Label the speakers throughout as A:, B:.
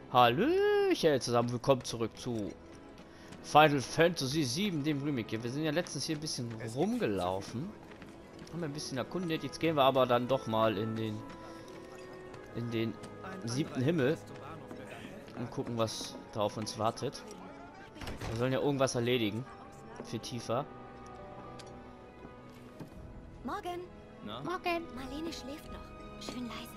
A: Hallöchen zusammen, willkommen zurück zu Final Fantasy VII, dem Remake. Wir sind ja letztens hier ein bisschen rumgelaufen, haben ein bisschen erkundet. Jetzt gehen wir aber dann doch mal in den 7. Himmel und gucken, was da auf uns wartet. Wir sollen ja irgendwas erledigen für Tifa.
B: Morgen.
C: Na?
B: Morgen. Marlene schläft noch. Schön leise.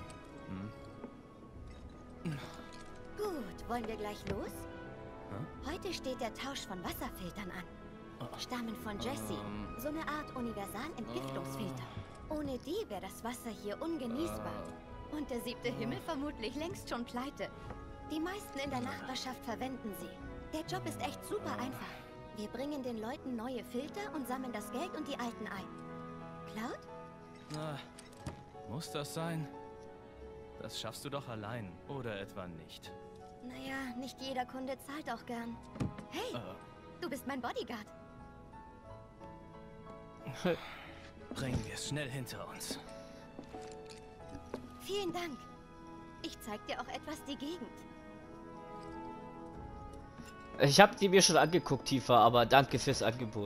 B: Gut, wollen wir gleich los? Heute steht der Tausch von Wasserfiltern an. Stammen von Jessie. So eine Art Universal-Entgiftungsfilter. Ohne die wäre das Wasser hier ungenießbar. Und der 7. Himmel vermutlich längst schon pleite. Die meisten in der Nachbarschaft verwenden sie. Der Job ist echt super einfach. Wir bringen den Leuten neue Filter und sammeln das Geld und die alten ein. Cloud?
C: Na, muss das sein? Das schaffst du doch allein, oder etwa nicht?
B: Naja, nicht jeder Kunde zahlt auch gern. Hey, du bist mein Bodyguard.
C: Bringen wir es schnell hinter uns.
B: Vielen Dank. Ich zeig dir auch etwas die Gegend.
A: Ich habe die mir schon angeguckt, Tifa, aber danke fürs Angebot.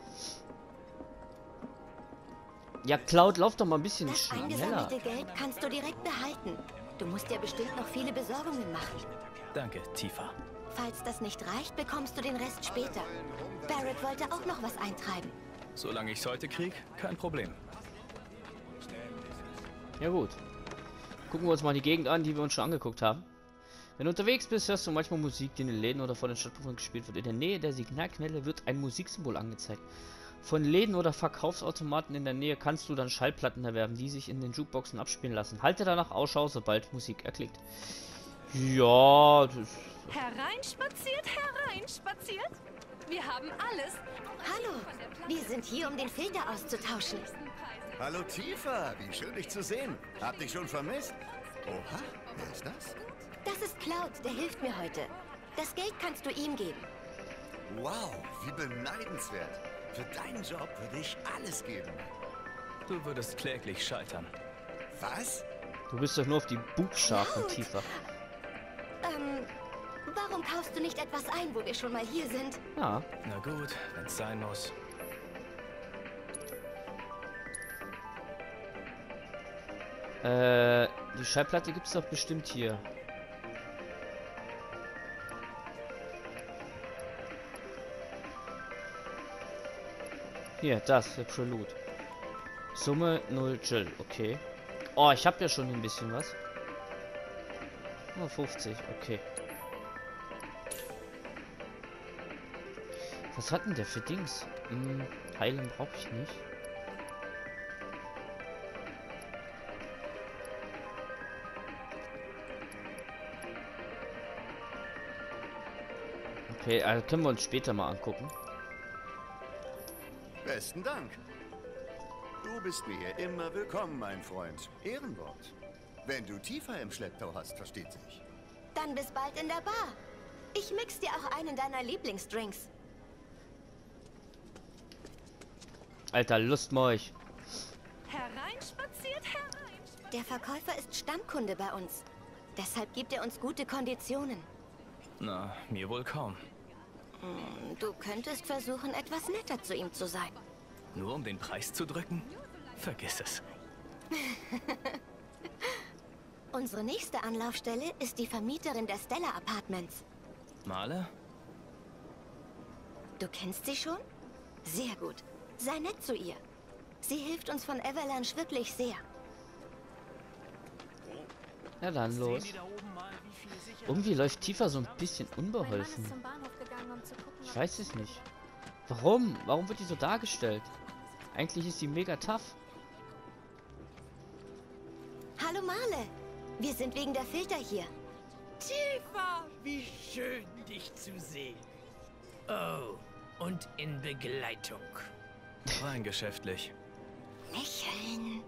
A: Ja, Cloud, lauf doch mal ein bisschen
B: Das
A: schneller.
B: eingesammelte Geld kannst du direkt behalten. Du musst ja bestimmt noch viele Besorgungen machen.
C: Danke, Tifa.
B: Falls das nicht reicht, bekommst du den Rest später. Barrett wollte auch noch was eintreiben.
C: Solange ich's heute krieg, kein Problem.
A: Ja gut. Gucken wir uns mal die Gegend an, die wir uns schon angeguckt haben. Wenn du unterwegs bist, hörst du manchmal Musik, die in den Läden oder vor den Stadtbewohnern gespielt wird. In der Nähe der Signalknelle wird ein Musiksymbol angezeigt. Von Läden oder Verkaufsautomaten in der Nähe kannst du dann Schallplatten erwerben, die sich in den Jukeboxen abspielen lassen. Halte danach Ausschau, sobald Musik erklingt. Ja, das...
D: Hereinspaziert, hereinspaziert. Wir haben alles.
B: Hallo, wir sind hier, um den Filter auszutauschen.
E: Hallo Tifa, wie schön dich zu sehen. Hab dich schon vermisst. Oha, wer ist das?
B: Das ist Cloud, der hilft mir heute. Das Geld kannst du ihm geben.
E: Wow, wie beneidenswert. Für deinen Job würde ich alles geben.
C: Du würdest kläglich scheitern.
E: Was?
A: Du bist doch nur auf die Bugschar von
B: Cloud.
A: Tifa.
B: Warum kaufst du nicht etwas ein, wo wir schon mal hier sind?
A: Ja.
C: Na gut, wenn's sein muss.
A: Die Schallplatte gibt's doch bestimmt hier. Hier, das, der Prelude. Summe 0 Jill, okay. Oh, ich habe ja schon ein bisschen was. Oh, 50, okay. Was hat denn der für Dings? Heilen brauche ich nicht. Okay, also können wir uns später mal angucken.
E: Besten Dank. Du bist mir hier immer willkommen, mein Freund. Ehrenwort. Wenn du Tifa im Schlepptau hast, versteht sich.
B: Dann bis bald in der Bar. Ich mix dir auch einen deiner Lieblingsdrinks.
A: Alter, Lustmolch.
D: Hereinspaziert, hereinspaziert.
B: Der Verkäufer ist Stammkunde bei uns. Deshalb gibt er uns gute Konditionen.
C: Na, mir wohl kaum.
B: Du könntest versuchen, etwas netter zu ihm zu sein.
C: Nur um den Preis zu drücken? Vergiss es.
B: Unsere nächste Anlaufstelle ist die Vermieterin der Stella Apartments.
C: Male?
B: Du kennst sie schon? Sehr gut. Sei nett zu ihr. Sie hilft uns von Avalanche wirklich sehr.
A: Ja, dann los. Irgendwie läuft Tifa so ein bisschen unbeholfen. Ich weiß es nicht. Warum? Warum wird die so dargestellt? Eigentlich ist sie mega tough.
B: Hallo Marle. Wir sind wegen der Filter hier.
F: Tifa, wie schön, dich zu sehen. Oh, und in Begleitung.
C: Rein geschäftlich.
B: Lächeln.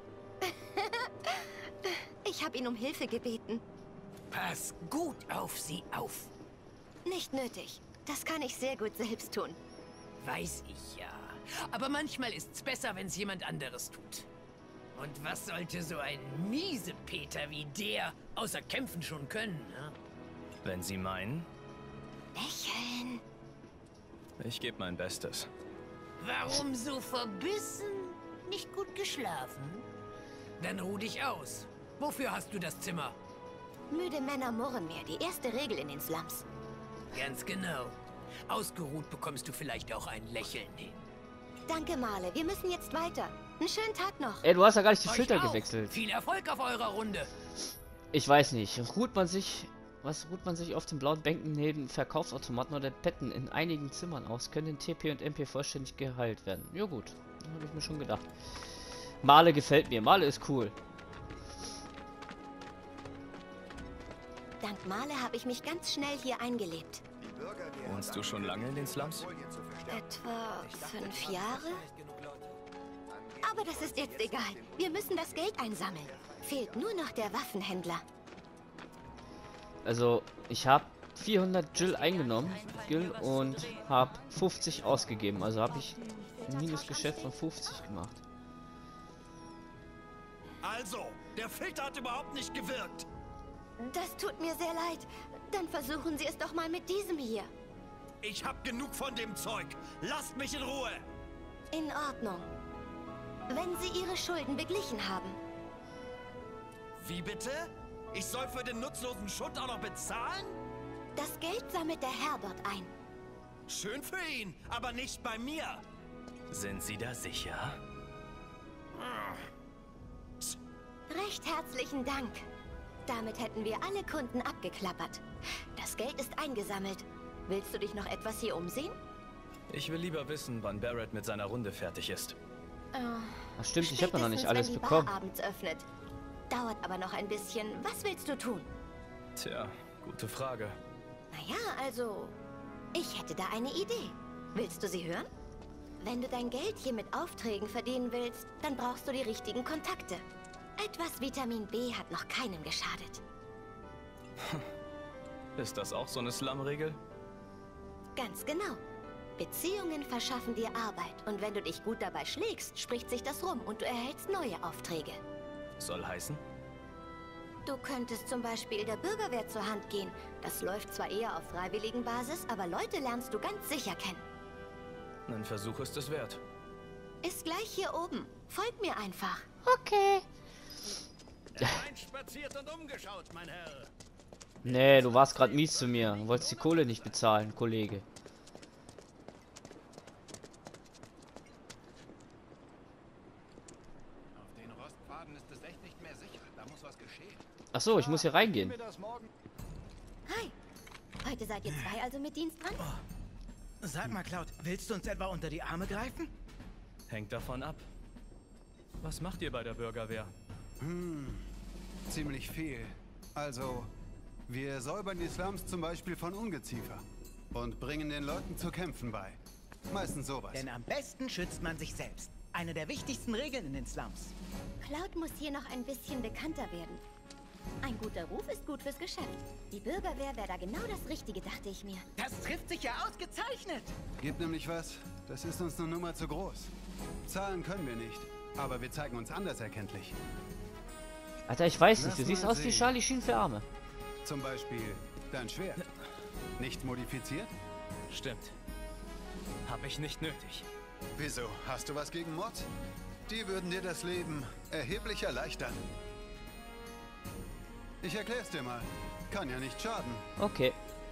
B: Ich habe ihn um Hilfe gebeten.
F: Pass gut auf sie auf.
B: Nicht nötig. Das kann ich sehr gut selbst tun.
F: Weiß ich ja. Aber manchmal ist's besser, wenn's jemand anderes tut. Und was sollte so ein Miesepeter wie der außer kämpfen schon können, ne?
C: Wenn Sie meinen,
B: Lächeln.
C: ich gebe mein Bestes.
F: Warum so verbissen? Nicht gut geschlafen? Dann ruh dich aus. Wofür hast du das Zimmer?
B: Müde Männer murren mehr. Die erste Regel in den Slums.
F: Ganz genau. Ausgeruht bekommst du vielleicht auch ein Lächeln hin.
B: Danke, Marle. Wir müssen jetzt weiter. Einen schönen Tag noch.
A: Ey, du hast ja gar nicht die
F: Euch
A: Filter
F: auch.
A: gewechselt.
F: Viel Erfolg auf eurer Runde.
A: Ich weiß nicht. Ruht man sich auf den blauen Bänken neben Verkaufsautomaten oder Betten in einigen Zimmern aus, können TP und MP vollständig geheilt werden. Ja gut, habe ich mir schon gedacht. Marle gefällt mir. Marle ist cool.
B: Dank Marle habe ich mich ganz schnell hier eingelebt.
C: Wohnst du schon lange in den Slums?
B: Etwa 5 Jahre? Aber das ist jetzt egal. Wir müssen das Geld einsammeln. Fehlt nur noch der Waffenhändler.
A: Also, ich habe 400 Jill eingenommen, Gil, und habe 50 ausgegeben. Also habe ich ein Minusgeschäft von 50 gemacht.
G: Also, der Filter hat überhaupt nicht gewirkt.
B: Das tut mir sehr leid. Dann versuchen Sie es doch mal mit diesem hier.
G: Ich hab genug von dem Zeug. Lasst mich in Ruhe.
B: In Ordnung. Wenn Sie Ihre Schulden beglichen haben.
G: Wie bitte? Ich soll für den nutzlosen Schutt auch noch bezahlen?
B: Das Geld sammelt der Herr dort ein.
G: Schön für ihn, aber nicht bei mir.
C: Sind Sie da sicher?
B: Recht herzlichen Dank. Damit hätten wir alle Kunden abgeklappert. Das Geld ist eingesammelt. Willst du dich noch etwas hier umsehen?
C: Ich will lieber wissen, wann Barrett mit seiner Runde fertig ist.
A: Ach stimmt, ich habe ja noch nicht
B: Spätestens,
A: alles
B: wenn die
A: bekommen.
B: Bar abends öffnet. Dauert aber noch ein bisschen. Was willst du tun?
C: Tja, gute Frage.
B: Naja, also... Ich hätte da eine Idee. Willst du sie hören? Wenn du dein Geld hier mit Aufträgen verdienen willst, dann brauchst du die richtigen Kontakte. Etwas Vitamin B hat noch keinem geschadet.
C: Ist das auch so eine Slum-Regel?
B: Ganz genau. Beziehungen verschaffen dir Arbeit. Und wenn du dich gut dabei schlägst, spricht sich das rum und du erhältst neue Aufträge.
C: Soll heißen?
B: Du könntest zum Beispiel der Bürgerwehr zur Hand gehen. Das läuft zwar eher auf freiwilligen Basis, aber Leute lernst du ganz sicher kennen.
C: Ein Versuch ist es wert.
B: Ist gleich hier oben. Folg mir einfach.
A: Okay.
G: Hereinspaziert und umgeschaut, mein Herr.
A: Nee, du warst gerade mies zu mir. Du wolltest die Kohle nicht bezahlen, Kollege.
H: Auf den Rostpfaden ist es echt nicht mehr sicher. Da muss was geschehen.
A: Ach so, ich muss hier reingehen.
B: Hi. Heute seid ihr zwei also mit Dienst dran?
I: Sag mal, Cloud, willst du uns etwa unter die Arme greifen?
C: Hängt davon ab. Was macht ihr bei der Bürgerwehr?
H: Ziemlich viel. Also, wir säubern die Slums zum Beispiel von Ungeziefer und bringen den Leuten zu kämpfen bei. Meistens sowas.
I: Denn am besten schützt man sich selbst. Eine der wichtigsten Regeln in den Slums.
B: Cloud muss hier noch ein bisschen bekannter werden. Ein guter Ruf ist gut fürs Geschäft. Die Bürgerwehr wäre da genau das Richtige, dachte ich mir.
I: Das trifft sich ja ausgezeichnet.
H: Gibt nämlich was, das ist uns eine Nummer zu groß. Zahlen können wir nicht, aber wir zeigen uns anders erkenntlich.
A: Alter, ich weiß nicht.
H: Lass
A: Du siehst
H: mal
A: aus wie
H: sehen.
A: Charlie Sheen für Arme.
H: Zum Beispiel dein Schwert. Nicht modifiziert?
C: Stimmt. Hab ich nicht nötig.
H: Wieso? Hast du was gegen Mods? Die würden dir das Leben erheblich erleichtern. Ich erklär's dir mal. Kann ja nicht schaden.
A: Okay.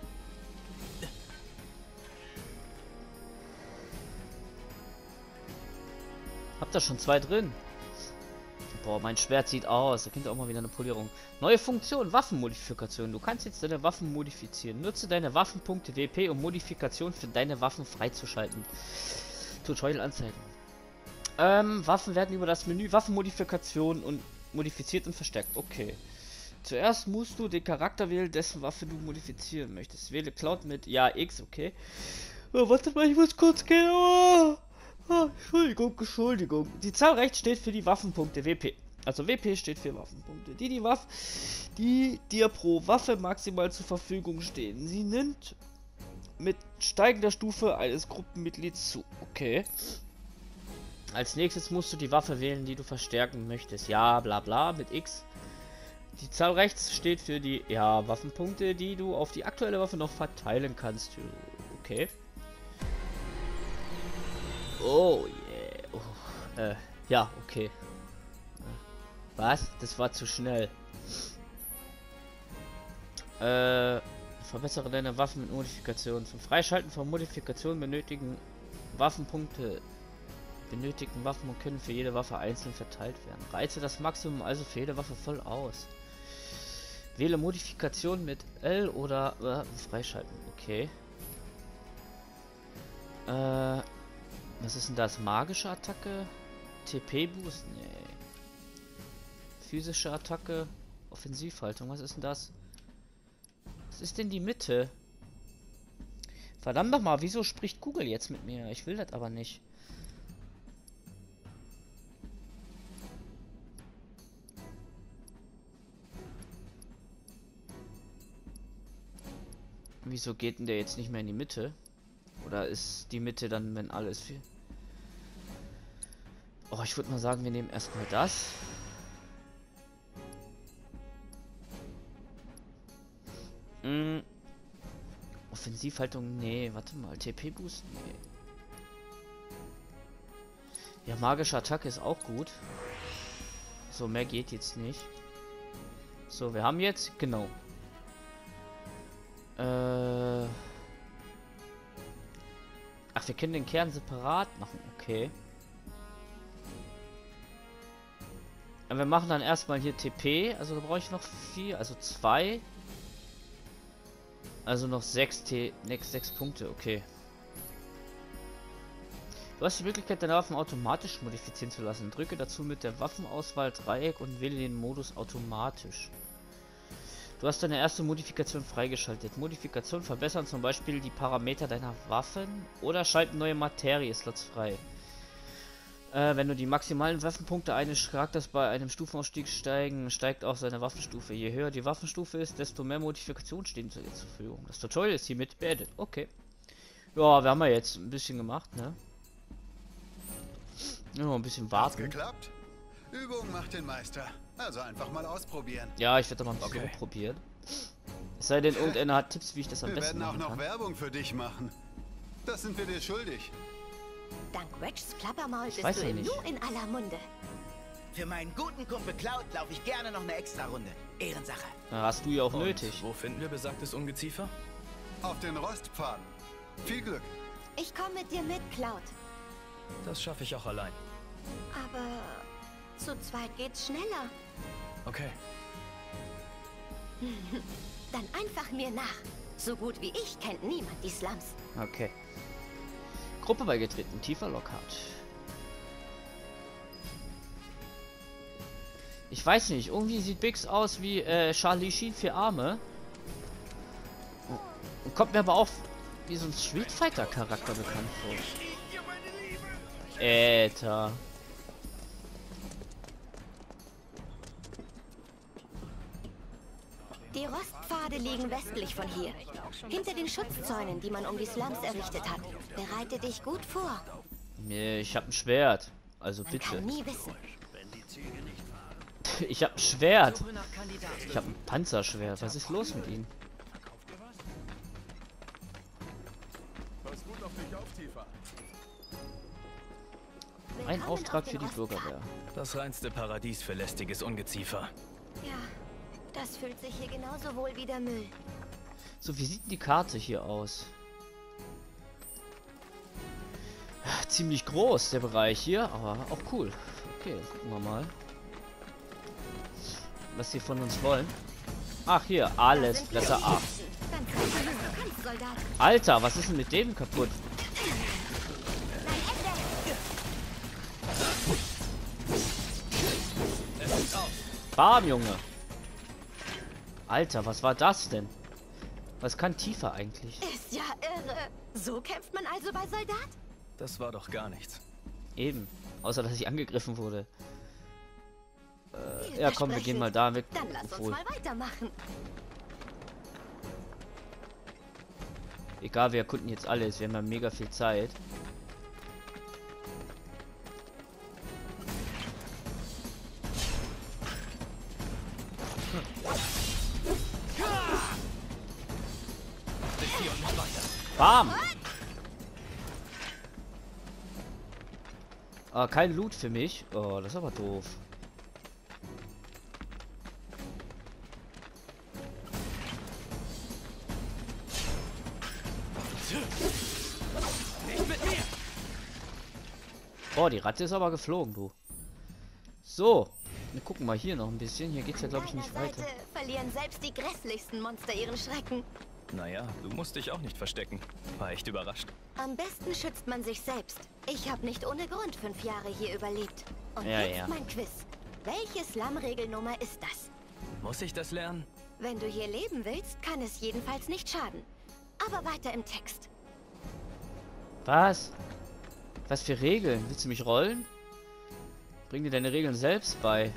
A: Hab da schon 2 drin. Boah, mein Schwert sieht aus. Da könnte auch mal wieder eine Polierung. Neue Funktion, Waffenmodifikation. Du kannst jetzt deine Waffen modifizieren. Nutze deine Waffenpunkte WP, um Modifikation für deine Waffen freizuschalten. Tutorial anzeigen. Waffen werden über das Menü Waffenmodifikation und modifiziert und verstärkt. Okay. Zuerst musst du den Charakter wählen, dessen Waffe du modifizieren möchtest. Wähle Cloud mit Ja, X, okay. Oh, warte mal, ich muss kurz gehen. Entschuldigung. Die Zahl rechts steht für die Waffenpunkte WP. Also WP steht für Waffenpunkte. Die dir pro Waffe maximal zur Verfügung stehen. Sie nimmt mit steigender Stufe eines Gruppenmitglieds zu. Okay. Als nächstes musst du die Waffe wählen, die du verstärken möchtest. Ja, bla bla, mit X. Die Zahl rechts steht für die, ja, Waffenpunkte, die du auf die aktuelle Waffe noch verteilen kannst. Okay. Oh, yeah. Oh, ja, okay. Was? Das war zu schnell. Verbessere deine Waffen mit Modifikationen. Zum Freischalten von Modifikationen benötigten Waffen und können für jede Waffe einzeln verteilt werden. Reize das Maximum also für jede Waffe voll aus. Wähle Modifikation mit L oder freischalten. Okay. Was ist denn das? Magische Attacke? TP-Boost? Nee. Physische Attacke? Offensivhaltung? Was ist denn das? Was ist denn die Mitte? Verdammt nochmal, wieso spricht Google jetzt mit mir? Ich will das aber nicht. Wieso geht denn der jetzt nicht mehr in die Mitte? Oder ist die Mitte dann, wenn alles viel? Oh, ich würde mal sagen, wir nehmen erstmal das. Offensivhaltung, nee, warte mal, TP-Boost, nee. Ja, magische Attacke ist auch gut. So, mehr geht jetzt nicht. So, wir haben jetzt, genau. Ach, wir können den Kern separat machen, okay. Aber wir machen dann erstmal hier TP, also da brauche ich noch 4, also 2. Also noch 6 Punkte, okay. Du hast die Möglichkeit, deine Waffen automatisch modifizieren zu lassen. Drücke dazu mit der Waffenauswahl Dreieck und wähle den Modus automatisch. Du hast deine erste Modifikation freigeschaltet. Modifikationen verbessern zum Beispiel die Parameter deiner Waffen oder schalten neue Materie-Slots frei. Wenn du die maximalen Waffenpunkte eines Charakters bei einem Stufenausstieg steigen, steigt auch seine Waffenstufe. Je höher die Waffenstufe ist, desto mehr Modifikationen stehen zur Verfügung. Das Tutorial ist hiermit beendet. Okay. Ja, wir haben ja jetzt ein bisschen gemacht, ne? Ja, ein bisschen warten.
H: Geklappt? Übung macht den Meister. Also einfach mal ausprobieren.
A: Ja, ich werde mal ein bisschen probieren. Es sei denn, irgendeiner hat Tipps, wie ich das am besten machen kann.
H: Wir werden auch noch Werbung für dich machen. Das sind wir dir schuldig.
B: Dank Wedges Plappermaul bist
A: weiß
B: du
A: ja
B: im
A: nicht.
B: Nu in aller Munde.
I: Für meinen guten Kumpel Cloud laufe ich gerne noch eine Extra-Runde. Ehrensache.
A: Ja, hast du ja auch
C: Und
A: nötig.
C: wo finden wir besagtes Ungeziefer?
H: Auf den Rostpfaden. Viel Glück.
B: Ich komme mit dir mit, Cloud.
C: Das schaffe ich auch allein.
B: Aber zu zweit geht's schneller.
C: Okay.
B: Dann einfach mir nach. So gut wie ich kennt niemand die Slums.
A: Okay. Gruppe beigetreten, tiefer Lockhart. Ich weiß nicht, irgendwie sieht Biggs aus wie Charlie Sheen für Arme. Und kommt mir aber auch wie so ein Street Fighter Charakter bekannt vor. Alter.
B: Die Rostpfade liegen westlich von hier. Hinter den Schutzzäunen, die man um die Slums errichtet hat. Bereite dich gut vor.
A: Nee, ich hab ein Schwert. Also
B: Man
A: bitte.
B: kann nie wissen.
A: Ich hab ein Schwert. Ich hab ein Panzerschwert. Was ist los mit ihm?
E: Pass gut auf dich auf, Tifa.
A: Ein
B: Willkommen
A: Auftrag
B: auf
A: für
B: den
A: die Bürgerwehr.
B: Rostpfaden.
C: Das reinste Paradies für lästiges Ungeziefer.
B: Ja, das fühlt sich hier genauso wohl wie der Müll.
A: So, wie sieht denn die Karte hier aus? Ziemlich groß, der Bereich hier, aber auch cool. Okay, dann gucken wir mal. Was sie von uns wollen. Ach, hier, alles besser ab.
B: Ganz sicher, was du kannst, Soldat.
A: Alter, was ist denn mit dem kaputt? Bam, Junge. Alter, was war das denn? Was kann Tifa eigentlich?
B: Ist ja irre. So kämpft man also bei Soldat?
C: Das war doch gar nichts.
A: Eben. Außer, dass ich angegriffen wurde. Ja, komm, wir gehen mal da weg.
B: Dann lass uns mal weitermachen.
A: Egal, wir erkunden jetzt alles. Wir haben ja mega viel Zeit.
C: hier und nicht weiter.
A: Bam! Ah, kein Loot für mich. Oh, das ist aber doof.
C: Nicht mit mir!
A: Oh, die Ratte ist aber geflogen, du. So, wir gucken mal hier noch ein bisschen. Hier geht's ja, glaube ich, nicht weiter.
B: Seite verlieren selbst die grässlichsten Monster ihren Schrecken.
C: Naja, du musst dich auch nicht verstecken. War echt überrascht.
B: Am besten schützt man sich selbst. Ich habe nicht ohne Grund 5 Jahre hier überlebt. Und
A: Ja,
B: jetzt
A: ja.
B: mein Quiz. Welche Slum-Regelnummer ist das?
C: Muss ich das lernen?
B: Wenn du hier leben willst, kann es jedenfalls nicht schaden. Aber weiter im Text.
A: Was? Was für Regeln? Willst du mich rollen? Bring dir deine Regeln selbst bei.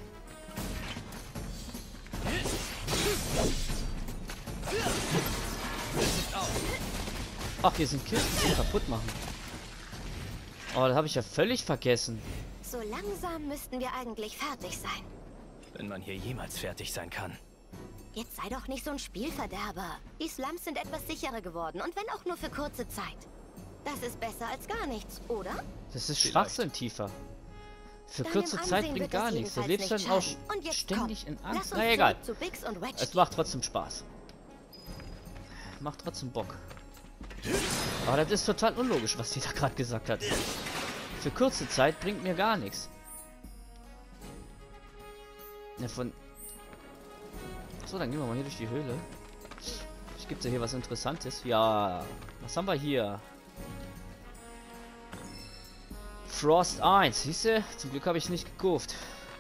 A: Ach, hier sind Kisten zum kaputt machen. Oh, das habe ich ja völlig vergessen.
B: So langsam müssten wir eigentlich fertig sein.
C: Wenn man hier jemals fertig sein kann.
B: Jetzt sei doch nicht so ein Spielverderber. Die Slums sind etwas sicherer geworden und wenn auch nur für kurze Zeit. Das ist besser als gar nichts, oder?
A: Das ist
C: Vielleicht.
A: Schwachsinn, Tifa. Für
B: Deinem
A: kurze Zeit
B: Ansehen
A: bringt
B: wird
A: gar
B: das
A: nichts. Du
B: jedenfalls
A: lebst dann
B: nicht
A: auch
B: schaden. Und jetzt
A: ständig
B: komm,
A: in
B: lass
A: Angst.
B: uns
A: Na egal.
B: zurück zu Biggs und Wedge
A: Es macht trotzdem Spaß. Macht trotzdem Bock. Aber das ist total unlogisch, was die da gerade gesagt hat. Für kurze Zeit bringt mir gar nichts. Ja, von... So, dann gehen wir mal hier durch die Höhle. Gibt es ja hier was Interessantes? Ja. Was haben wir hier? Frost 1. Siehst du? Zum Glück habe ich nicht gekauft.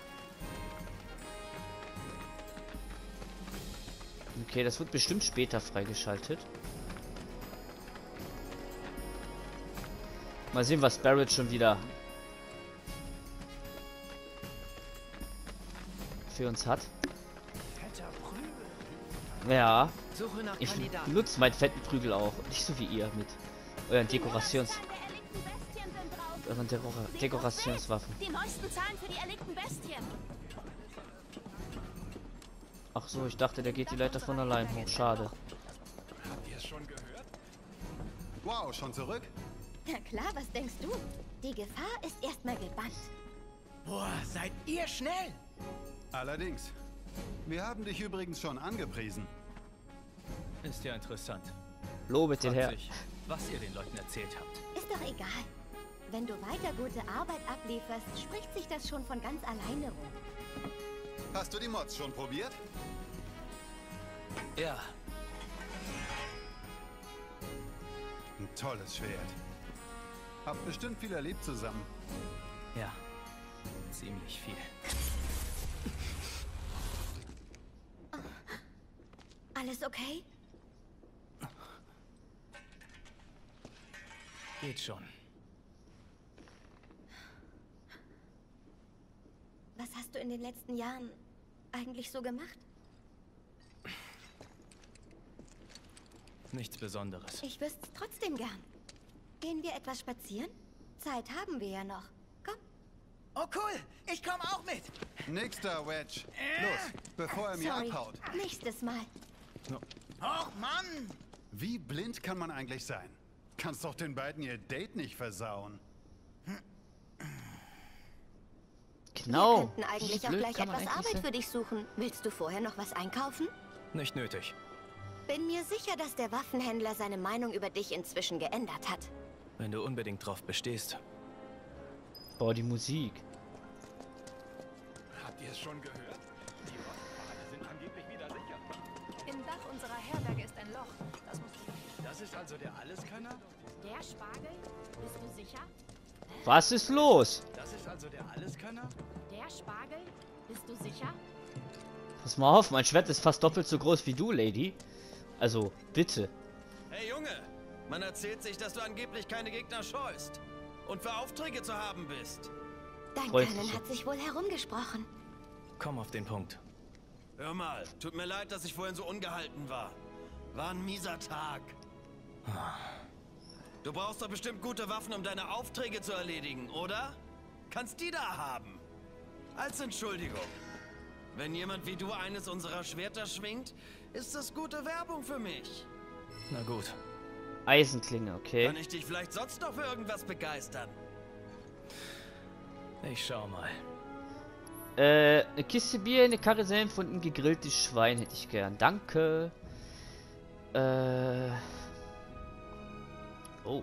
A: Okay, das wird bestimmt später freigeschaltet. Mal sehen, was Barrett schon wieder für uns hat. Ja. Ich benutze meinen fetten Prügel auch. Nicht so wie ihr mit euren Dekorationswaffen.
D: Die neuesten Zahlen für die erlegten Bestien.
A: Ach so, ich dachte, der geht die Leiter von allein hoch. Schade.
H: Habt ihr es schon gehört? Wow, schon zurück?
B: Na klar, was denkst du? Die Gefahr ist erstmal gebannt.
I: Boah, seid ihr schnell?
H: Allerdings. Wir haben dich übrigens schon angepriesen.
C: Ist ja interessant.
A: Lobet den
C: Fragt
A: Herr.
C: sich, was ihr den Leuten erzählt habt.
B: Ist doch egal. Wenn du weiter gute Arbeit ablieferst, spricht sich das schon von ganz alleine rum.
H: Hast du die Mods schon probiert?
C: Ja,
H: Ein tolles Schwert. Habt bestimmt viel erlebt zusammen.
C: ja. Ziemlich viel.
B: Alles okay?
C: Geht schon.
B: Was hast du in den letzten Jahren eigentlich so gemacht?
C: Nichts Besonderes.
B: Ich wüsste es trotzdem gern. Gehen wir etwas spazieren? Zeit haben wir ja noch. Komm.
I: Oh cool, ich komme auch mit.
H: Nächster Wedge. Los, bevor er mir
B: Sorry.
H: abhaut.
B: Nächstes Mal.
I: Och Mann.
H: Wie blind kann man eigentlich sein? Kannst doch den beiden ihr Date nicht versauen.
A: Genau.
B: Wir könnten eigentlich
A: Wie
B: auch
A: blöd
B: gleich
A: kann man
B: etwas
A: eigentlich
B: Arbeit
A: sein?
B: für dich suchen. Willst du vorher noch was einkaufen?
C: Nicht nötig.
B: Bin mir sicher, dass der Waffenhändler seine Meinung über dich inzwischen geändert hat.
C: Wenn du unbedingt drauf bestehst.
A: Boah, die Musik.
J: Habt ihr es schon gehört? Die Rottpfade sind angeblich wieder sicher.
D: Im Dach unserer Herberge ist ein Loch. Das muss
J: Das ist also der Alleskönner?
D: Der Spargel? Bist du sicher?
A: Was ist los?
J: Das ist also der Alleskönner?
D: Der Spargel? Bist du sicher?
A: Pass mal auf, mein Schwert ist fast doppelt so groß wie du, Lady. Also, bitte.
G: Hey Junge, man erzählt sich, dass du angeblich keine Gegner scheust und für Aufträge zu haben bist.
B: Dein
A: Freundliche.
B: Können hat sich wohl herumgesprochen.
C: Komm auf den Punkt.
G: Hör mal, tut mir leid, dass ich vorhin so ungehalten war. War ein mieser Tag. Du brauchst doch bestimmt gute Waffen, um deine Aufträge zu erledigen, oder? Kannst die da haben. Als Entschuldigung. Wenn jemand wie du eines unserer Schwerter schwingt, ist das gute Werbung für mich.
C: Na gut,
A: Eisenklinge, okay.
G: Kann ich dich vielleicht sonst noch für irgendwas begeistern?
C: Ich schau mal.
A: Eine Kiste Bier, eine Karre Senf und ein gegrilltes Schwein hätte ich gern. Danke. Oh.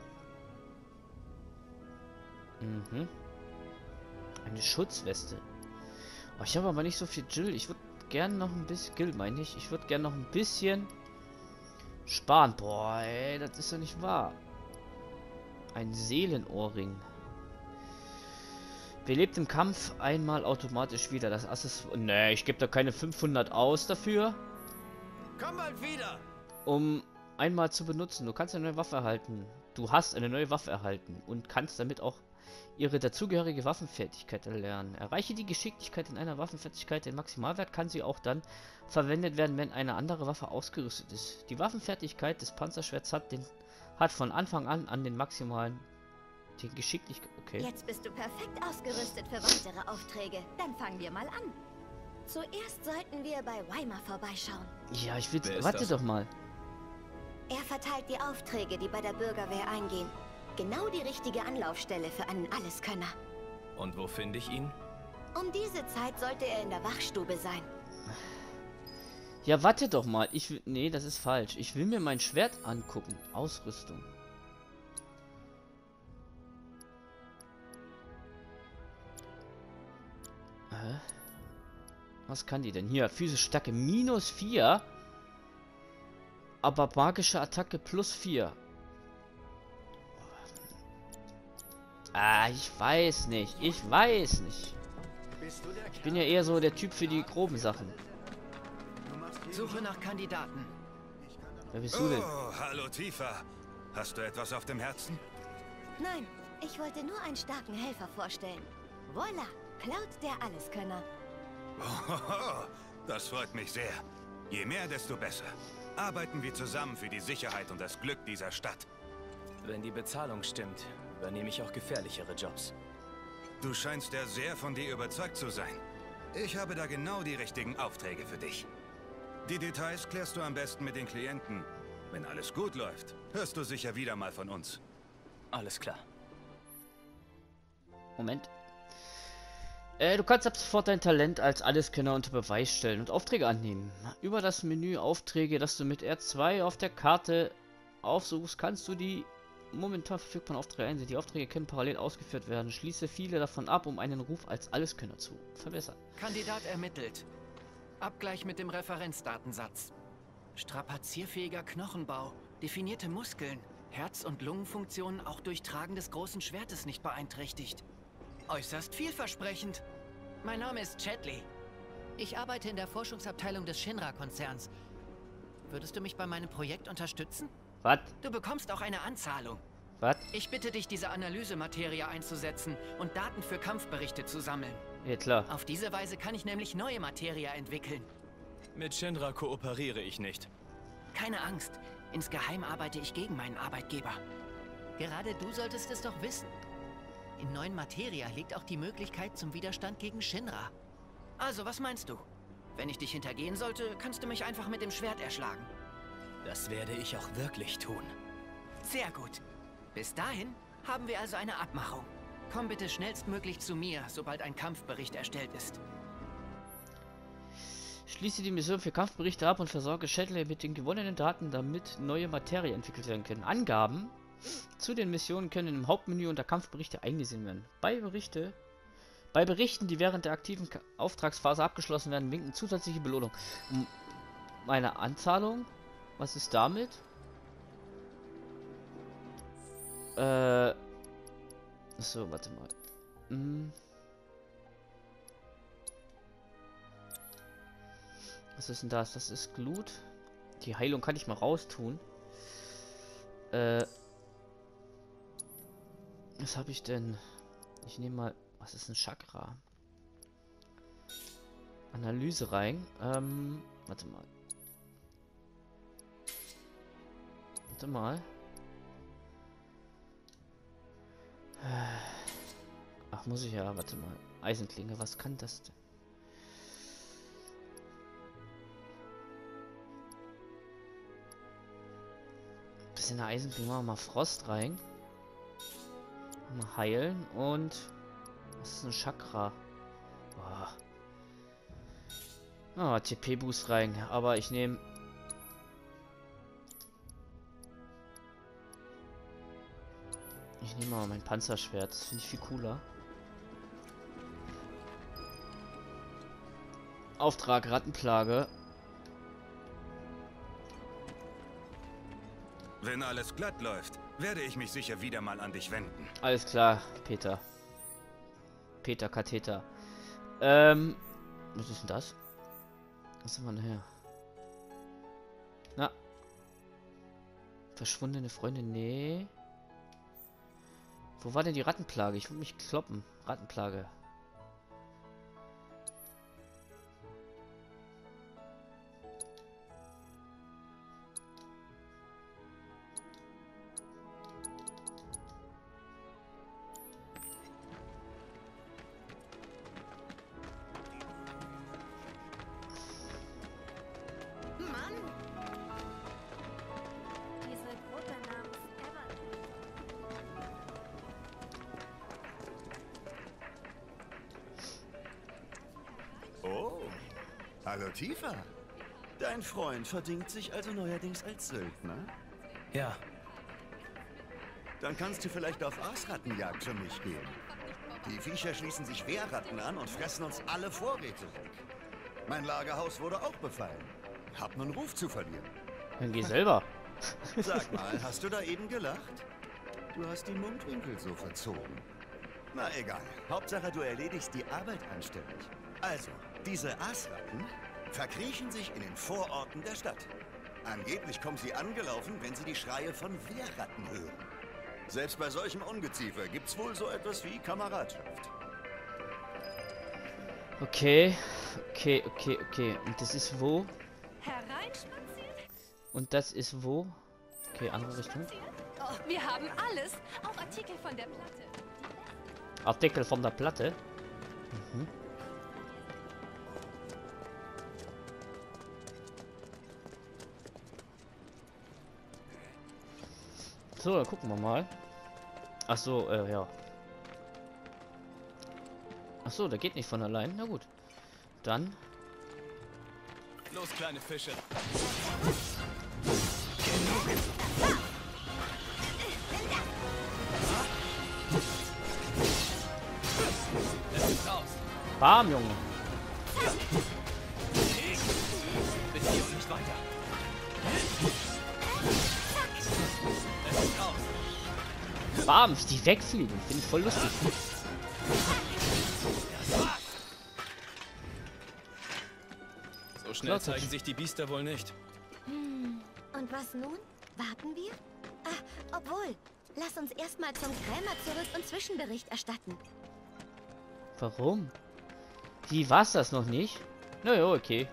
A: Mhm. Eine Schutzweste. Oh, ich habe aber nicht so viel Jill. Ich würde gerne noch ein bisschen... Gil, meine ich. Ich würde gerne noch ein bisschen... sparen. Boah, ey, das ist ja nicht wahr. Ein Seelenohrring. Belebt im Kampf einmal automatisch wieder. Das Ass. Nee, ich gebe da keine 500 aus dafür.
G: Komm bald wieder!
A: Um einmal zu benutzen. Du kannst eine neue Waffe erhalten. Du hast eine neue Waffe erhalten und kannst damit auch ihre dazugehörige Waffenfertigkeit erlernen. Erreiche die Geschicklichkeit in einer Waffenfertigkeit. Den Maximalwert kann sie auch dann verwendet werden, wenn eine andere Waffe ausgerüstet ist. Die Waffenfertigkeit des Panzerschwerts hat von Anfang an den maximalen Geschicklichkeit. Okay.
B: Jetzt bist du perfekt ausgerüstet für weitere Aufträge. Dann fangen wir mal an. Zuerst sollten wir bei Weimar vorbeischauen.
A: Ja, ich will...
C: Wer ist
A: Warte
C: das?
A: doch mal.
B: Er verteilt die Aufträge, die bei der Bürgerwehr eingehen. Genau die richtige Anlaufstelle für einen Alleskönner.
C: Und wo finde ich ihn?
B: Um diese Zeit sollte er in der Wachstube sein.
A: Ja, warte doch mal. Ich will... Nee, das ist falsch. Ich will mir mein Schwert angucken. Ausrüstung. Was kann die denn? Hier, physische Stärke -4. Aber magische Attacke +4. Ah, ich weiß nicht. Ich weiß nicht. Ich bin ja eher so der Typ für die groben Sachen.
F: Suche nach Kandidaten.
A: Wer bist du denn?
K: Oh, hallo Tifa. Hast du etwas auf dem Herzen?
B: Nein, ich wollte nur einen starken Helfer vorstellen. Voila, Cloud der Alleskönner.
K: Oh, das freut mich sehr. Je mehr, desto besser. Arbeiten wir zusammen für die Sicherheit und das Glück dieser Stadt.
C: Wenn die Bezahlung stimmt, übernehme ich auch gefährlichere Jobs.
K: Du scheinst ja sehr von dir überzeugt zu sein. Ich habe da genau die richtigen Aufträge für dich. Die Details klärst du am besten mit den Klienten. Wenn alles gut läuft, hörst du sicher wieder mal von uns.
C: Alles klar.
A: Moment. Du kannst ab sofort dein Talent als Alleskönner unter Beweis stellen und Aufträge annehmen. Über das Menü Aufträge, das du mit R2 auf der Karte aufsuchst, kannst du die momentan verfügbaren Aufträge einsehen. Die Aufträge können parallel ausgeführt werden. Schließe viele davon ab, um einen Ruf als Alleskönner zu verbessern.
F: Kandidat ermittelt. Abgleich mit dem Referenzdatensatz. Strapazierfähiger Knochenbau, definierte Muskeln, Herz- und Lungenfunktionen auch durch Tragen des großen Schwertes nicht beeinträchtigt. Äußerst vielversprechend. Mein Name ist Chatley. Ich arbeite in der Forschungsabteilung des Shinra-Konzerns. Würdest du mich bei meinem Projekt unterstützen?
A: Was?
F: Du bekommst auch eine Anzahlung.
A: Was?
F: Ich bitte dich, diese Analysematerie einzusetzen und Daten für Kampfberichte zu sammeln.
A: Ja, klar.
F: Auf diese Weise kann ich nämlich neue Materie entwickeln.
C: Mit Shinra kooperiere ich nicht.
F: Keine Angst. Insgeheim arbeite ich gegen meinen Arbeitgeber. Gerade du solltest es doch wissen. In neuen Materia liegt auch die Möglichkeit zum Widerstand gegen Shinra. Also, was meinst du? Wenn ich dich hintergehen sollte, kannst du mich einfach mit dem Schwert erschlagen.
C: Das werde ich auch wirklich tun.
F: Sehr gut. Bis dahin haben wir also eine Abmachung. Komm bitte schnellstmöglich zu mir, sobald ein Kampfbericht erstellt ist.
A: Schließe die Mission für Kampfberichte ab und versorge Chatley mit den gewonnenen Daten, damit neue Materie entwickelt werden können. Angaben zu den Missionen können im Hauptmenü unter Kampfberichte eingesehen werden. Bei Berichten, die während der aktiven Auftragsphase abgeschlossen werden, winken zusätzliche Belohnung. Meine Anzahlung? Was ist damit? So, warte mal. Was ist denn das? Das ist Glut. Die Heilung kann ich mal raustun. Was habe ich denn? Ich nehme mal... Was ist ein Chakra? Analyse rein. Warte mal. Warte mal. Ach, muss ich ja. Warte mal. Eisenklinge, was kann das denn? ist in der Eisenbahn? Machen wir mal Frost rein. Mal heilen und... Was ist ein Chakra? Oh, TP-Boost rein. Aber ich nehme... Ich nehme mal mein Panzerschwert. Das finde ich viel cooler. Auftrag Rattenplage.
K: Wenn alles glatt läuft, werde ich mich sicher wieder mal an dich wenden.
A: Alles klar, Peter. Peter Katheter. Was ist denn das? Was haben wir denn her? Na. Verschwundene Freunde? Nee. Wo war denn die Rattenplage? Ich will mich kloppen. Rattenplage.
E: Hallo Tifa. Dein Freund verdingt sich also neuerdings als Söldner?
C: Ja.
E: Dann kannst du vielleicht auf Aasrattenjagd für mich gehen. Die Viecher schließen sich Wehrratten an und fressen uns alle Vorräte weg. Mein Lagerhaus wurde auch befallen. Hab nen Ruf zu verlieren.
A: Dann geh selber.
E: Sag mal, hast du da eben gelacht? Du hast die Mundwinkel so verzogen. Na egal. Hauptsache, du erledigst die Arbeit anständig. Also, diese Aasratten verkriechen sich in den Vororten der Stadt. Angeblich kommen sie angelaufen, wenn sie die Schreie von Wehrratten hören. Selbst bei solchem Ungeziefer gibt's wohl so etwas wie Kameradschaft.
A: Okay. Und das ist wo?
D: Hereinspaziert?
A: Und das ist wo? Okay, andere Richtung.
D: Oh, wir haben alles. Auch Artikel von der Platte.
A: Artikel von der Platte? Mhm. So, dann gucken wir mal. Ach so, ja. Ach so, der geht nicht von allein. Na gut. Dann.
C: Los, kleine Fische. Lass uns raus.
A: Bam, Junge.
C: Bitte hier und nicht weiter.
A: Bam, die wegfliegen. Finde ich voll lustig.
C: So schnell zeigen sich die Biester wohl nicht.
B: Und was nun? Warten wir? Ah, obwohl. Lass uns erstmal zum Krämer zurück und Zwischenbericht erstatten.
A: Warum? Wie, war's das noch nicht? Naja, okay.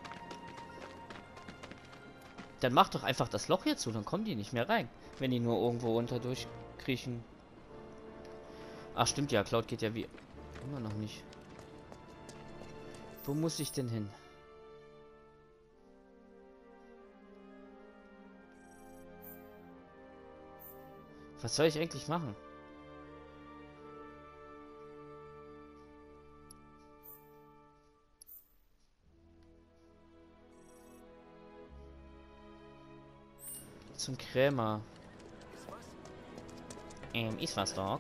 A: Dann mach doch einfach das Loch hier zu, dann kommen die nicht mehr rein. Wenn die nur irgendwo unter durchkriechen. Ach stimmt ja, Cloud geht ja wie... Immer noch nicht. Wo muss ich denn hin? Was soll ich eigentlich machen? Zum Krämer. Ist was, Dog?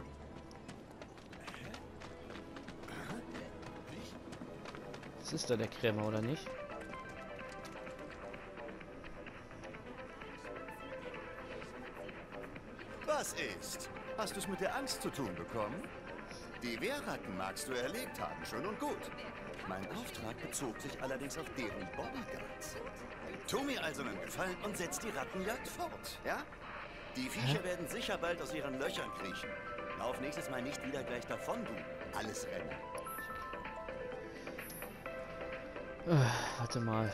A: Das ist da der Krämer, oder nicht?
E: Was ist? Hast du es mit der Angst zu tun bekommen? Die Wehrratten magst du erlegt haben, schön und gut. Mein Auftrag bezog sich allerdings auf deren Bodyguards. Tu mir also einen Gefallen und setz die Rattenjagd fort, ja? Die Viecher werden sicher bald aus ihren Löchern kriechen. Lauf nächstes Mal nicht wieder gleich davon, du alles rennen.
A: Warte mal.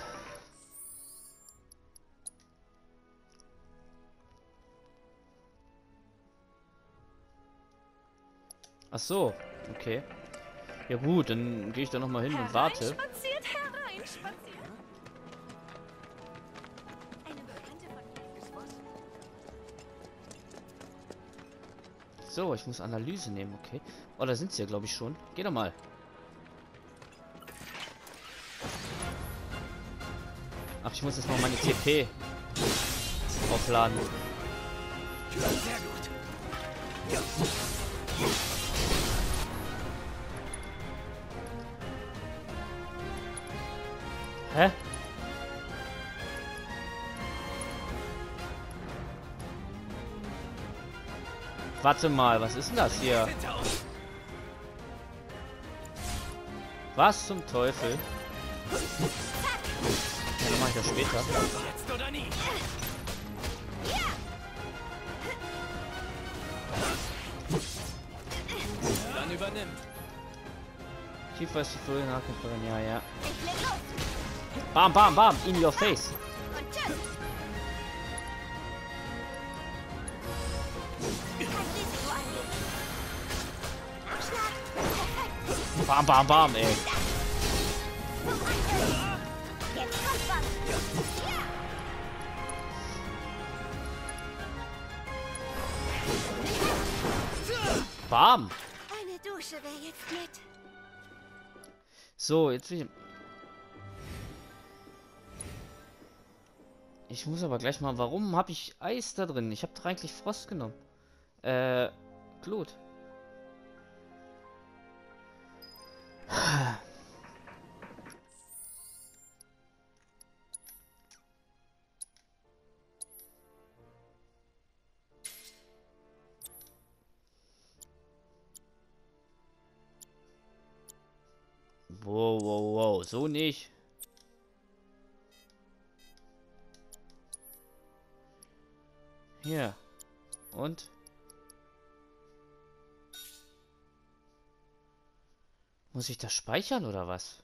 A: Ach so, okay. Ja gut, dann gehe ich da noch mal hin und warte.
D: Hereinspaziert, hereinspaziert.
B: Eine Bekannte von mir ist was?
A: So, ich muss Analyse nehmen, okay. Oh, da sind sie ja, glaube ich, schon. Geh doch mal. Ach, ich muss jetzt noch meine TP aufladen.
I: Sehr gut.
A: Hä? Warte mal, was ist denn das hier? Was zum Teufel? Ja, dann mach ich das später.
C: Jetzt oder nie. Dann übernimmt.
A: Tiefer ist die Flöhe nachgefahren, ja, ja. Bam, bam, bam, in your face. Bam, bam, bam, ey. Bam.
B: Eine Dusche wäre jetzt nett.
A: So, jetzt will ich muss aber gleich mal, warum habe ich Eis da drin? Ich habe doch eigentlich Frost genommen. Glut. Wow, wow, wow, so nicht. Hier. Und? Muss ich das speichern oder was?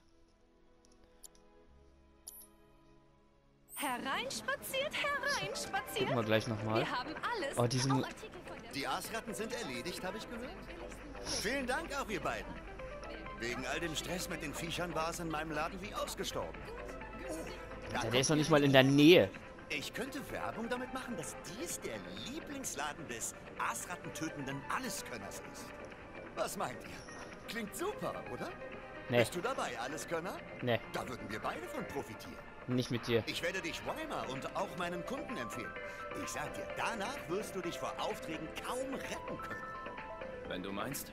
D: Hereinspaziert, hereinspaziert.
A: Gucken wir gleich nochmal.
D: Wir haben alles.
A: Oh, diesen...
D: auch Artikel von der
E: Die Aasratten sind erledigt, habe ich gehört. Vielen Dank auch, ihr beiden. Wegen all dem Stress mit den Viechern war es in meinem Laden wie ausgestorben.
A: Alter, der ist noch nicht mal in der Nähe.
E: Ich könnte Werbung damit machen, dass dies der Lieblingsladen des Aasrattentötenden Alleskönners ist. Was meint ihr? Klingt super, oder?
A: Nee.
E: Bist du dabei, Alleskönner?
A: Nee.
E: Da würden wir beide von profitieren.
A: Nicht mit dir.
E: Ich werde dich Weimar und auch meinen Kunden empfehlen. Ich sag dir, danach wirst du dich vor Aufträgen kaum retten können.
C: Wenn du meinst.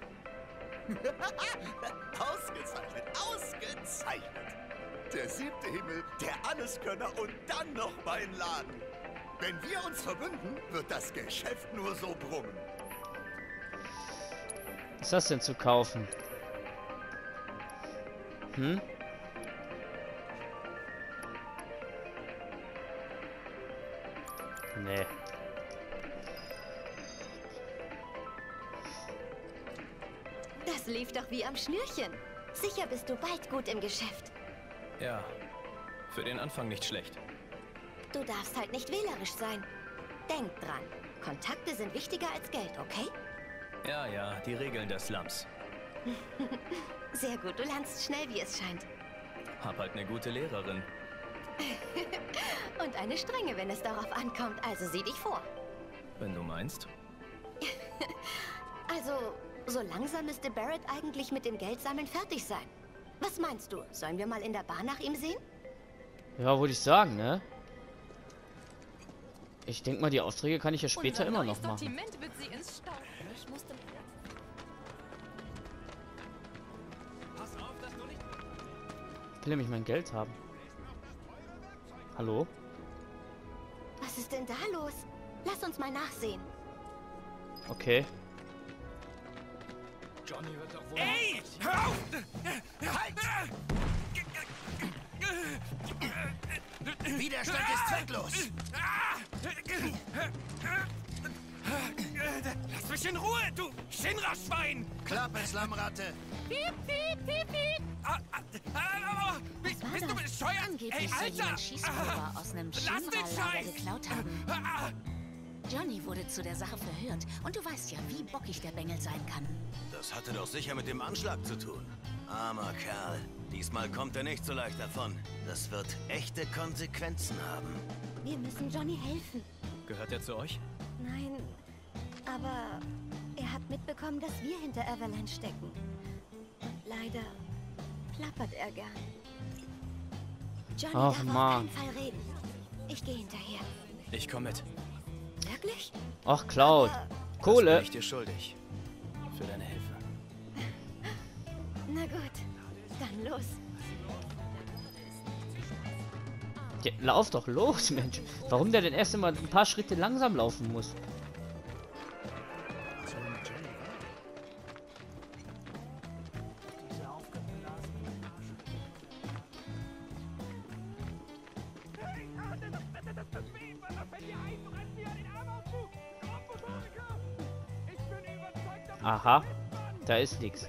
E: Ausgezeichnet, ausgezeichnet. Der 7. Himmel, der Alleskönner und dann noch mein Laden. Wenn wir uns verbünden, wird das Geschäft nur so brummen.
A: Was ist das denn zu kaufen? Hm? Nee.
B: Das lief doch wie am Schnürchen. Sicher bist du bald gut im Geschäft.
C: Ja, für den Anfang nicht schlecht.
B: Du darfst halt nicht wählerisch sein. Denk dran, Kontakte sind wichtiger als Geld, okay?
C: Ja, ja, die Regeln des Slums.
B: Sehr gut, du lernst schnell, wie es scheint.
C: Hab halt eine gute Lehrerin.
B: Und eine strenge, wenn es darauf ankommt, also sieh dich vor.
C: Wenn du meinst.
B: Also, so langsam müsste Barrett eigentlich mit dem Geldsammeln fertig sein. Was meinst du? Sollen wir mal in der Bar nach ihm sehen?
A: Ja, würde ich sagen, ne? Ich denke mal, die Aufträge kann ich ja später immer noch machen.
D: Sortiment wird sie ins Staub. Ich musste...
J: Pass auf, dass du nicht...
A: Ich will nämlich mein Geld haben. Hallo?
B: Was ist denn da los? Lass uns mal nachsehen.
A: Okay.
J: Johnny wird doch wohl...
G: Ey! Hör auf! Halt!
I: Widerstand ist zwecklos.
G: Lass mich in Ruhe, du Shinra-Schwein!
I: Klappe, Slammratte.
D: Piep, piep, piep, piep.
G: Bist du bescheuert?
L: Angeblich
G: Ey,
L: soll
G: Alter!
L: jemand Schießpulver aus einem
G: Lass den
L: Shinra-Lager
G: Scheiß!
L: geklaut haben. Johnny wurde zu der Sache verhört. Und du weißt ja, wie bockig der Bengel sein kann.
E: Das hatte doch sicher mit dem Anschlag zu tun. Armer Kerl. Diesmal kommt er nicht so leicht davon. Das wird echte Konsequenzen haben.
B: Wir müssen Johnny helfen.
C: Gehört er zu euch?
B: Nein, aber Er hat mitbekommen, dass wir hinter Avalanche stecken. Und leider plappert er gern. Johnny darf auf keinen Fall reden. Ich gehe hinterher.
C: Ich komme mit.
B: Wirklich?
A: Ach, Cloud. Kohle.
C: Das bin ich dir schuldig. Für deine Hilfe.
B: Na gut, dann los.
A: Ja, lauf doch los, Mensch. Warum der denn erst immer ein paar Schritte langsam laufen muss? Aha, da ist nichts.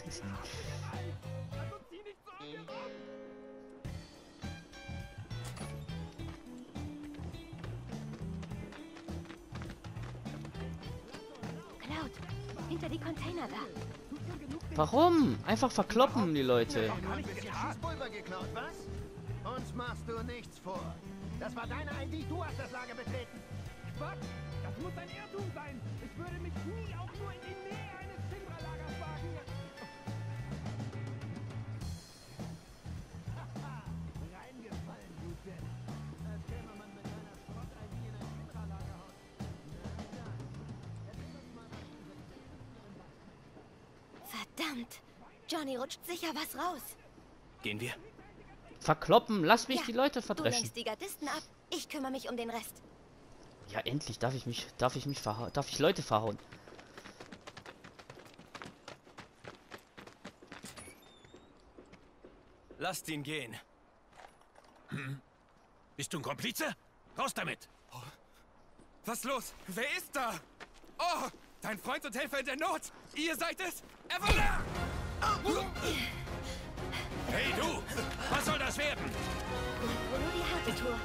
B: Cloud, hinter die Container da.
A: Warum? Einfach verkloppen die Leute.
M: Schießpulver geklaut, was? Uns machst du nichts vor. Das war deine ID, du hast das Lager betreten.
J: Was? Das muss ein Irrtum sein. Ich würde mich nie auch nur in die Nähe eines Timberlagers wagen. Haha, reingefallen, du Depp. Als käme man mit einer Schrott-ID in ein Timberlagerhaus.
B: Verdammt! Johnny rutscht sicher was raus.
C: Gehen wir?
A: Verkloppen, lass mich
B: Ja,
A: die Leute
B: Du
A: verdreschen.
B: lenkst die Gardisten ab. Ich kümmere mich um den Rest.
A: Ja, endlich darf ich Leute verhauen.
C: Lasst ihn gehen.
G: Bist du ein Komplize? Raus damit! Oh. Was los? Wer ist da? Oh, dein Freund und Helfer in der Not! Ihr seid es? Evelyn! Hey du! Was soll das werden?
B: Wohl nur die harte Tour.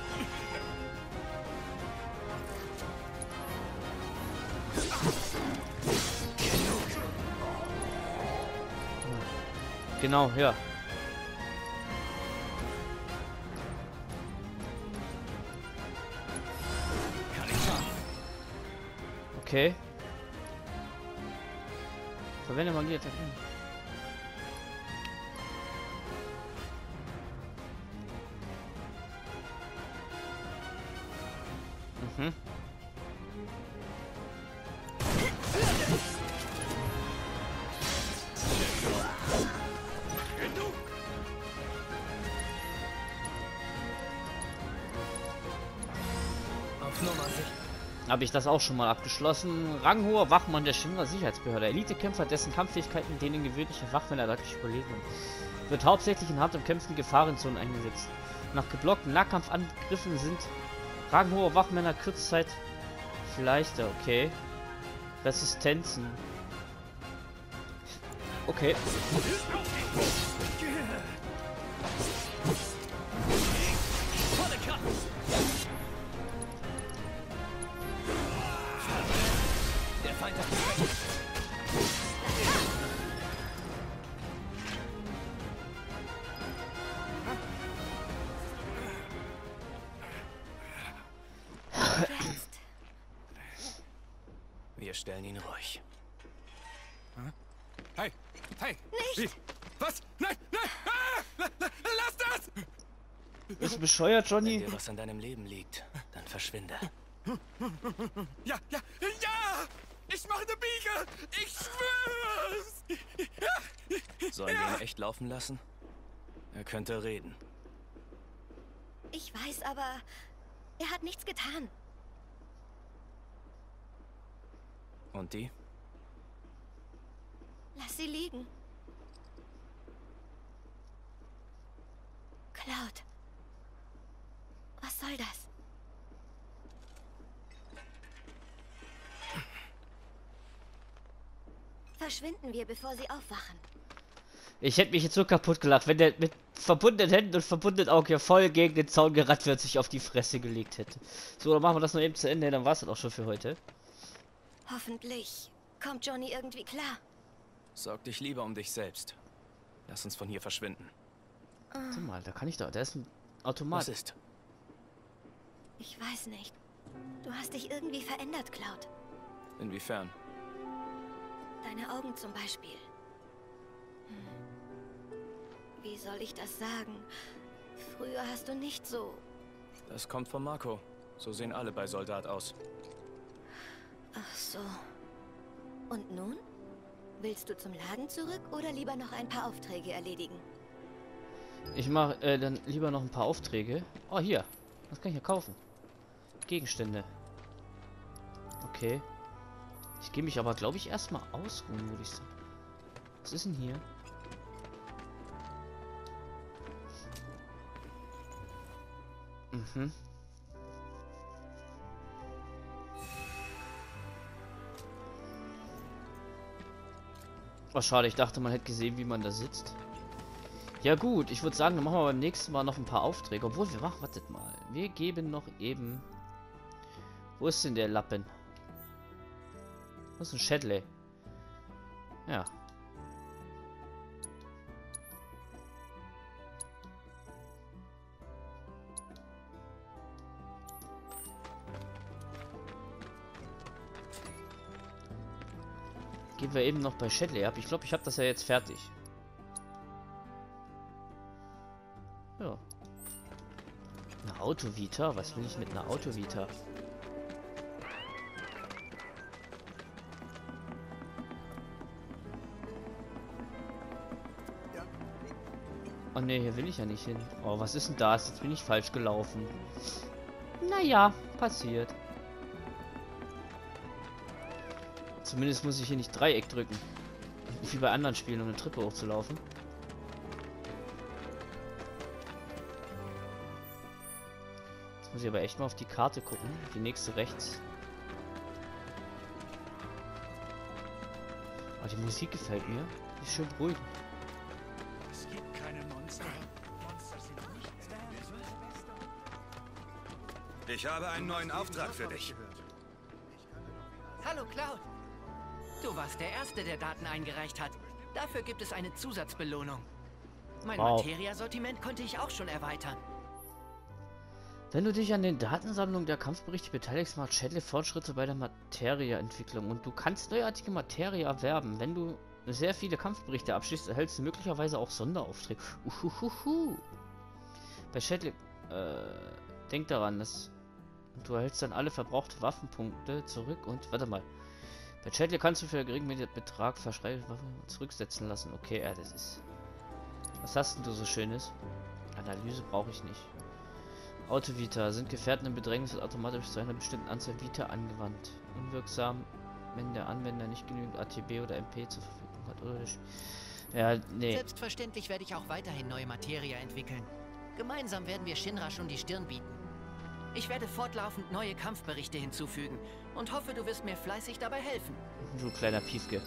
A: Genau, ja. Okay. Verwende Magie. Mhm. Habe ich das auch schon mal abgeschlossen. Ranghoher Wachmann der Shinra Sicherheitsbehörde. Elitekämpfer, dessen Kampffähigkeiten denen gewöhnliche Wachmänner deutlich überlegen sind. Wird hauptsächlich in hart umkämpften Gefahrenzonen eingesetzt. Nach geblockten Nahkampfangriffen sind ranghohe Wachmänner Kurzzeit leichter, okay. Resistenzen. Okay.
C: Der Feind hat Wir stellen ihn ruhig.
G: Hey! Hey!
B: Nicht!
G: Was? Nein! Nein! Lass das!
A: Bist du bescheuert, Johnny?
C: Wenn dir was an deinem Leben liegt, dann verschwinde.
G: Ja! Ja! Ja! Ich mache eine Biege! Ich schwör's!
C: Sollen wir ihn echt laufen lassen? Er könnte reden.
B: Ich weiß, aber er hat nichts getan.
C: Und die?
B: Lass sie liegen. Cloud. Was soll das? Verschwinden wir, bevor sie aufwachen.
A: Ich hätte mich jetzt so kaputt gelacht, wenn der mit verbundenen Händen und verbundenen Augen hier voll gegen den Zaun gerannt wird, sich auf die Fresse gelegt hätte. So, dann machen wir das noch eben zu Ende, dann war es das auch schon für heute.
B: Hoffentlich kommt Johnny irgendwie klar.
C: Sorg dich lieber um dich selbst. Lass uns von hier verschwinden.
A: Warte mal, da kann ich doch. Da ist ein Automat.
C: Was ist?
B: Ich weiß nicht. Du hast dich irgendwie verändert, Cloud.
C: Inwiefern?
B: Deine Augen zum Beispiel. Wie soll ich das sagen? Früher hast du nicht so...
C: Das kommt von Marco. So sehen alle bei Soldat aus.
B: Ach so. Und nun? Willst du zum Laden zurück oder lieber noch ein paar Aufträge erledigen?
A: Ich mache dann lieber noch ein paar Aufträge. Oh, hier. Was kann ich hier kaufen? Gegenstände. Okay. Ich gehe mich aber, glaube ich, erstmal ausruhen, würde ich sagen. Was ist denn hier? Mhm. Oh, schade, ich dachte, man hätte gesehen, wie man da sitzt. Ja gut, ich würde sagen, dann machen wir beim nächsten Mal noch ein paar Aufträge. Obwohl, wir machen, wartet mal. Wir geben noch eben... Wo ist denn der Lappen? Wo ist ein Shadley? Ja. Gehen wir eben noch bei Shadley ab. Ich glaube, ich habe das ja jetzt fertig. Ja. Eine Autovita? Was will ich mit einer Autovita? Oh ne, hier will ich ja nicht hin. Oh, was ist denn das? Jetzt bin ich falsch gelaufen. Naja, passiert. Zumindest muss ich hier nicht Dreieck drücken. Wie bei anderen Spielen, um eine Treppe hochzulaufen. Jetzt muss ich aber echt mal auf die Karte gucken. Die nächste rechts. Oh, die Musik gefällt mir. Die ist schön beruhigend.
J: Es gibt keine Monster. Monster sind nicht da.
K: Ich habe einen neuen Auftrag für dich.
F: Hallo, Cloud. Du warst der Erste, der Daten eingereicht hat. Dafür gibt es eine Zusatzbelohnung. Mein Materia-Sortiment konnte ich auch schon erweitern.
A: Wenn du dich an den Datensammlungen der Kampfberichte beteiligst, macht Shadley Fortschritte bei der Materia-Entwicklung und du kannst neuartige Materie erwerben. Wenn du sehr viele Kampfberichte abschließt, erhältst du möglicherweise auch Sonderaufträge. Bei Shadley, denk daran, dass du erhältst dann alle verbrauchte Waffenpunkte zurück und, warte mal. Bei Shadley kannst du für einen geringen Betrag verschreibte Waffen zurücksetzen lassen. Okay, ja, das ist... Was hast denn du so Schönes? Analyse brauche ich nicht. Autovita. Sind Gefährten in Bedrängnis wird automatisch zu einer bestimmten Anzahl Vita angewandt. Unwirksam, wenn der Anwender nicht genügend ATB oder MP zur Verfügung hat. Oder ja, nee.
F: Selbstverständlich werde ich auch weiterhin neue Materie entwickeln. Gemeinsam werden wir Shinra schon die Stirn bieten. Ich werde fortlaufend neue Kampfberichte hinzufügen und hoffe, du wirst mir fleißig dabei helfen.
A: Du kleiner Piefke.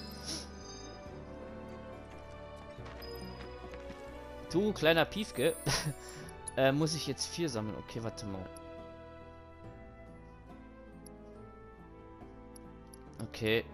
A: Du kleiner Piefke. Muss ich jetzt 4 sammeln? Okay, warte mal. Okay.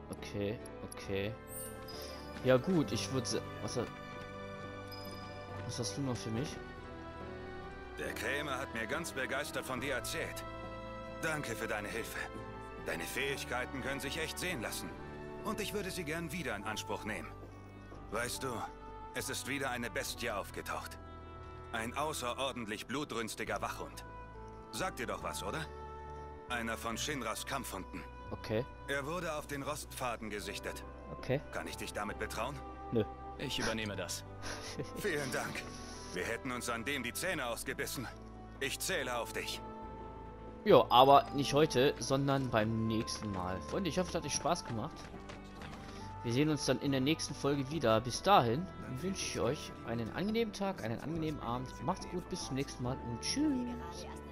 A: Ja gut, ich würde... Was hast du noch für mich?
K: Der Krämer hat mir ganz begeistert von dir erzählt. Danke für deine Hilfe. Deine Fähigkeiten können sich echt sehen lassen. Und ich würde sie gern wieder in Anspruch nehmen. Weißt du, es ist wieder eine Bestie aufgetaucht. Ein außerordentlich blutrünstiger Wachhund. Sagt dir doch was, oder? Einer von Shinras Kampfhunden.
A: Okay.
K: Er wurde auf den Rostpfaden gesichtet.
A: Okay.
K: Kann ich dich damit betrauen?
A: Nö.
C: Ich übernehme das.
K: Vielen Dank. Wir hätten uns an dem die Zähne ausgebissen. Ich zähle auf dich.
A: Jo, aber nicht heute, sondern beim nächsten Mal. Freunde, ich hoffe, es hat euch Spaß gemacht. Wir sehen uns dann in der nächsten Folge wieder. Bis dahin wünsche ich euch einen angenehmen Tag, einen angenehmen Abend. Macht's gut, bis zum nächsten Mal und tschüss.